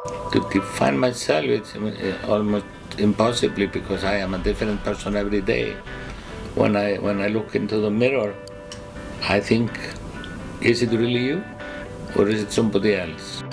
To define myself, it's almost impossibly, because I am a different person every day. When I look into the mirror, I think, is it really you, or is it somebody else?